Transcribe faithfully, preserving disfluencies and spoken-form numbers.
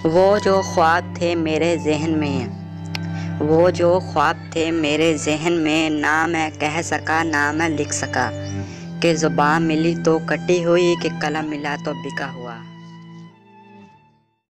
वो जो ख्वाब थे मेरे ज़हन में वो जो ख्वाब थे मेरे ज़हन में, ना मैं कह सका ना मैं लिख सका, कि ज़ुबान मिली तो कटी हुई, कि कलम मिला तो बिका हुआ।